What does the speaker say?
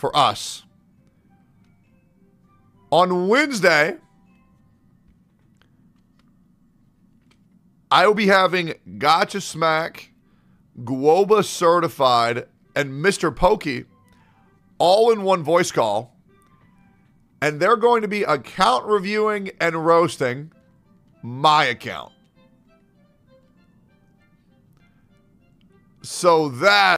for us. On Wednesday, I will be having Gotcha Smack, Guoba Certified, and Mr. Pokey all in one voice call. And they're going to be account reviewing and roasting my account. So that